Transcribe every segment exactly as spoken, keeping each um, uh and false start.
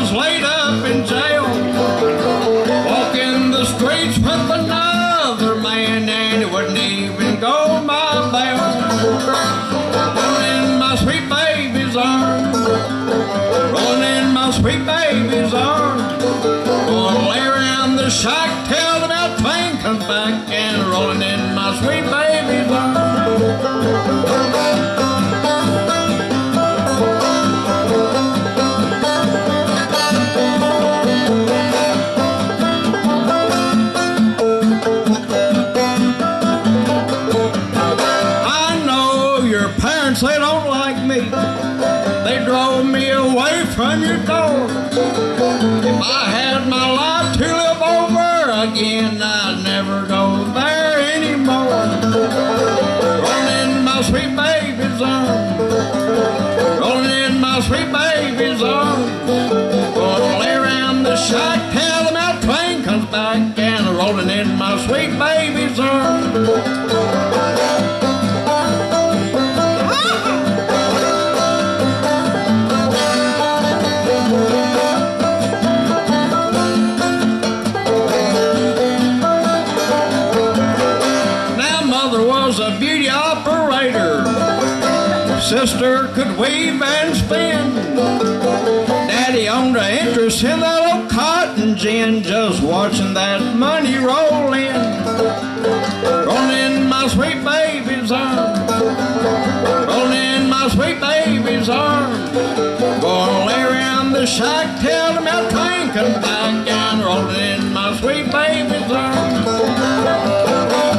was laid up in jail, walking the streets with another man, and it wouldn't even go my bail. Rolling in my sweet baby's arms, rolling in my sweet baby's arms, gonna lay around the shack till the bell train comes back, and rolling in my sweet baby's arms. They don't like me, they drove me away from your door. If I had my life to live over again, I'd never go there anymore. Rolling in my sweet baby's arms, rolling in my sweet baby's arms, gonna lay around the shack till the mail train comes back, and rolling in my sweet baby's arms. A beauty operator, sister could weave and spin. Daddy owned an interest in that old cotton gin, just watching that money roll in. Rolling in my sweet baby's arms, rolling in my sweet baby's arms, gonna lay around the shack till the mail train comes back, and rolling in my sweet baby's arms.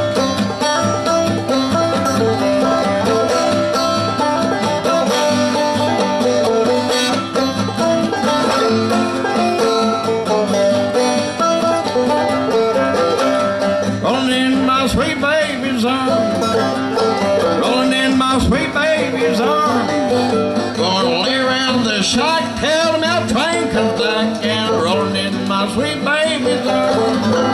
Sweet baby's arms, rolling in my sweet baby's arms, gonna lay around the shack till the mail train comes back, and rolling in my sweet baby's arms.